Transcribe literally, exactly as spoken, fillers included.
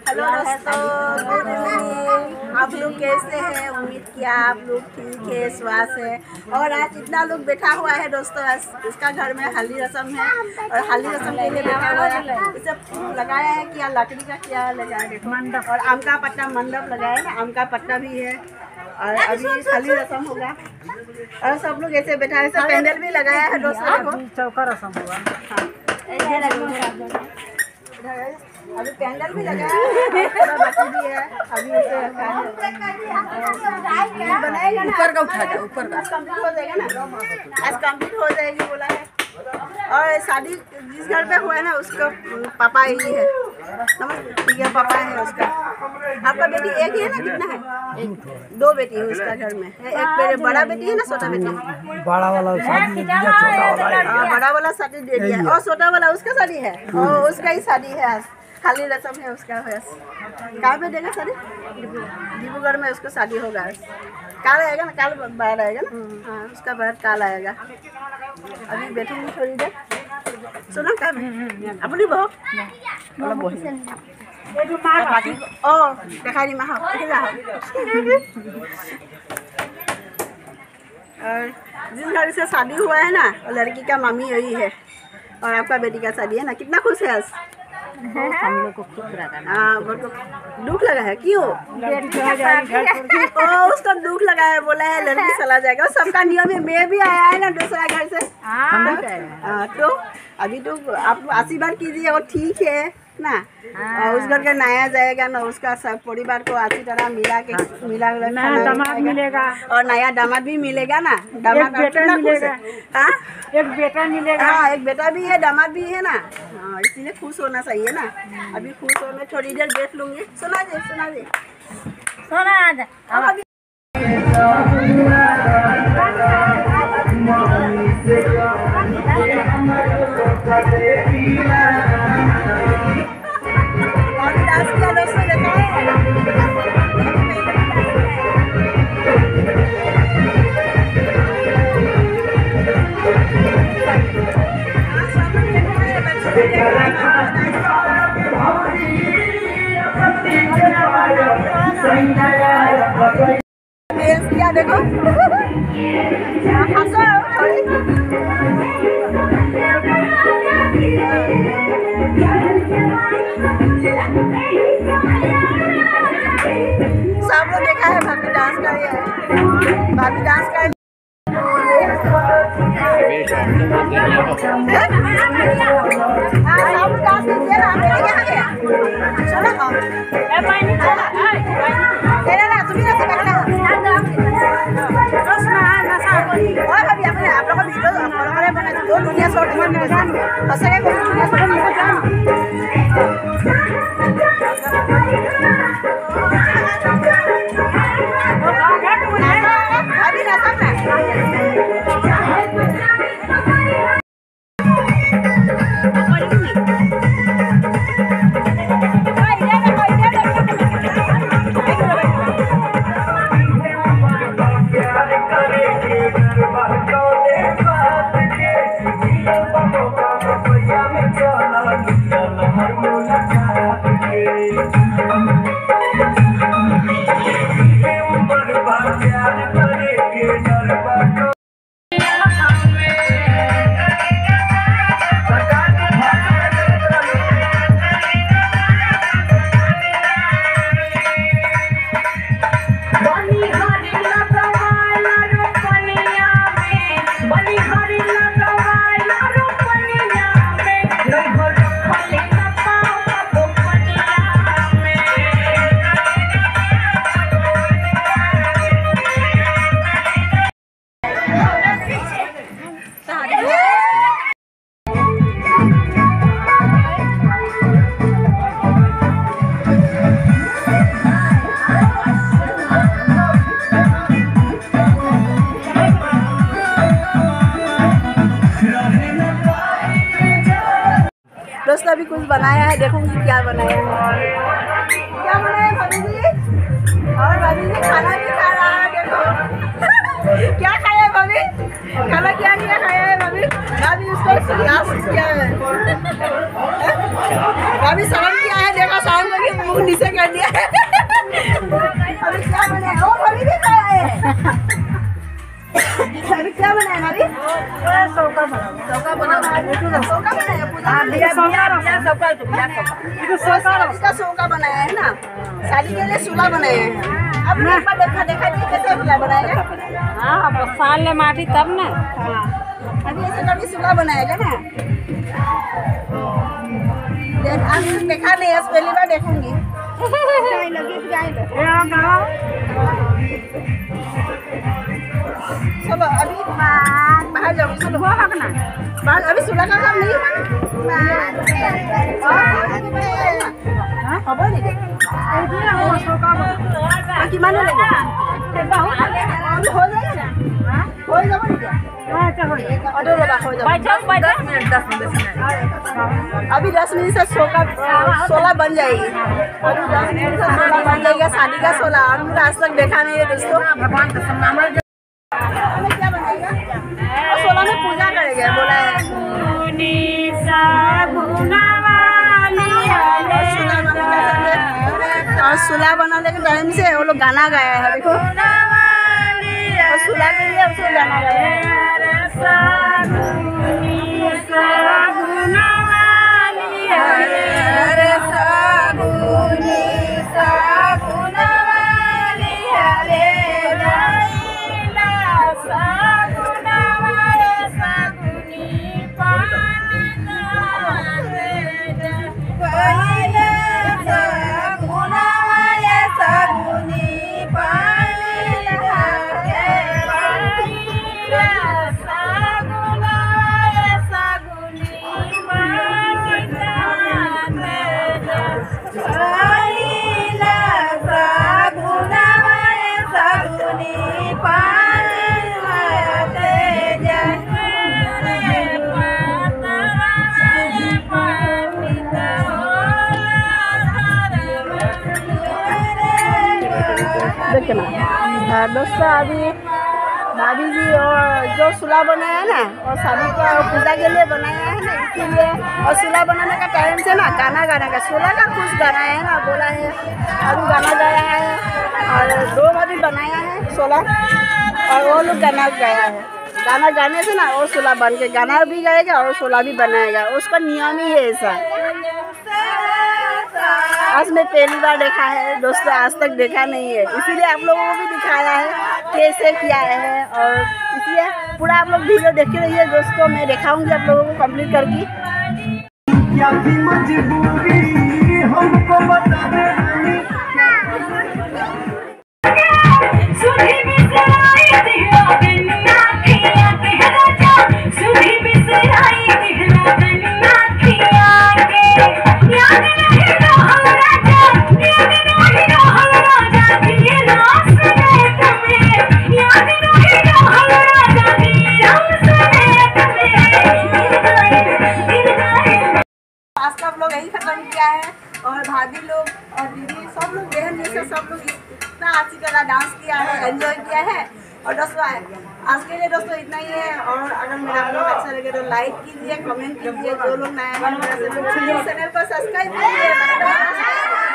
Hello दोस्तों, good evening. आप लोग कैसे हैं? उम्मीद किया आप लोग ठीक है, स्वास्थ्य है। और आज इतना लोग बैठा हुआ है दोस्तों, इसका घर में हल्दी रस्म है और हल्दी रस्म के लिए बैठा हुआ है। इसे लगाया है क्या, लकड़ी का क्या लगाया है मंडप, और आम का पत्ता मंडप लगाया है, आम का पत्ता भी है। और अभी हल्दी रस्म होगा और सब लोग ऐसे बैठा है। सब पेंडल भी लगाया है दोस्तों को, चौका रस्म हुआ। अभी पेंडल भी लगा है, थोड़ा बाकी भी है। अभी इसे बनाएगा ना, ऊपर का उठा जाओ, ऊपर का कंप्लीट हो जाएगा ना, आज कंप्लीट हो जाएगी बोला है। और शादी जिस घर पे हुआ है ना, उसका पापा यही है, ठीक है, पापा है उसका। आपका बेटी एक ही है ना, कितना है? एक, दो बेटी है उसका घर में। एक बड़ा बेटी है ना, छोटा बेटी? बड़ा वाला शादी दे दिया, छोटा वाला बड़ा वाला शादी दे दिया और छोटा वाला उसका शादी है, और उसका ही शादी है आज। खाली रस्म है उसका। है कहाँ पे देगा शादी? डिब्रूगढ़ में उसका शादी होगा। काल आएगा ना, काल बाहर आएगा ना। हाँ, उसका बाहर काल आएगा। अभी बैठूंगी थोड़ी देर। सुनो क्या अपनी बहू ओ देखा दी माँ और जिस घर से शादी हुआ है ना, लड़की का मम्मी यही है, और आपका बेटी का शादी है ना। कितना खुश है आज? हम लोग को खुश लगा। हाँ, दुख लगा है। क्यों? ओ उसका दुख लगा है, बोला है लड़की चला जाएगा। और सबका नियम है, मैं भी आया है ना दूसरा घर से। हाँ, तो अभी तो आप आशीर्वाद कीजिए और ठीक है ना। और उस घर का नया जाएगा ना, उसका सब परिवार को अच्छी तरह मिला के मिला दामाद मिलेगा और नया दामाद भी मिलेगा ना। दामाद बेटा मिलेगा। हाँ, एक बेटा मिलेगा। हाँ, एक बेटा भी है, दामाद भी है ना। हाँ, इसीलिए खुश होना चाहिए ना। अभी खुश हो, मैं थोड़ी देर बैठ लूंगी। सुना दे सुना दे सोना क्या देखो हंसो थोड़ी। सब लोग देखा है भाभी डांस कर रही है, भाभी डांस कर सब डांस कीजिए ना। चलो तुम्हें ना सकता और भाभी अपने आप लोग वीडियो फॉलो करें, बना दो दुनिया शॉर्ट में फंसे को दुनिया शॉर्ट में अभी ना सब ना दोस्तों अभी कुछ बनाया है, देखूंगी क्या बनाया है। क्या बनाया है भाभी जी? और भाभी जी खाना भी खा रहा है, देखो क्या खाया है भाभी? खाना क्या क्या खाया है भाभी? भाभी उसको क्या क्या है? भाभी शर्म किया है, देखो शर्म करके मुंह नीचे कर दिया। अभी क्या बनाया? ओ अभी भी खाया है। अभी क्या बनाया अभी? सौका बना सौका बनाया। सौका बनाया पूजा के लिए। सौका सौका तो बिया सौका इसका सौका बनाया है ना। शादी के लिए सुला बनाया है। अब एक बार देखा देखा जी कैसे सुला बनाएगा? हाँ साल ले माटी तब ना। हाँ अभी ऐसे कभी सुला बनाएगा ना। देख आज देखा नहीं है, पहली बार देखूंगी। जाए लगे जाए लगे। चलो अभी बाहर जाओ। चलो बाहर अभी सुला का काम नहीं हुआ। खबर नहीं कि मानो लेगा हो जाएगा हो जाएगा ऑर्डर लगा हो जाएगा दस मिनट दस मिनट अभी दस मिनट से सोलह सोलह बन जाएगी। अभी दस मिनट से सोलह बन जाएगा। शादी का सोलह हम आज तक देखा नहीं है दोस्तों। भगवान का सम्मान क्या बनाएगा? और सोलह में पूजा करेंगे बोला है। और सुला बनाने के टाइम से वो लोग गाना गाया है देखो। और सुला के लिए उसको गाना गाया है। देखना दोस्तों अभी भाभी जी और जो सुला बनाया है ना और शादी का पूजा के लिए बनाया है ना इसीलिए। और सुला बनाने का टाइम से ना गाना गाने का सोलह का कुछ गाना है ना बोला है। अभी गाना गाया है और दो अभी बनाया है सोलह और वो लोग गाना गाया है। गाना गाने से ना और सोलह बन के गाना भी गाएगा और सोलह भी बनाएगा। उसका नियम ही है ऐसा। आज मैं पहली बार देखा है दोस्तों, आज तक देखा नहीं है इसीलिए आप लोगों को भी दिखाया है कैसे किया है। और इसलिए पूरा आप लोग वीडियो देख के रहिए दोस्तों। मैं दिखाऊंगी आप लोगों को कंप्लीट करके। क्या थी मजबूरी हमको बता दे यही खत्म किया है। और भाभी लोग और दीदी सब लोग बहन जैसे सब लोग इतना अच्छी तरह डांस किया है, एंजॉय किया है। और दोस्तों आज के लिए दोस्तों इतना ही है। और अगर मेरा ब्लॉग अच्छा लगे तो लाइक कीजिए, कमेंट कीजिए। जो लोग नए हैं चैनल को सब्सक्राइब कीजिए।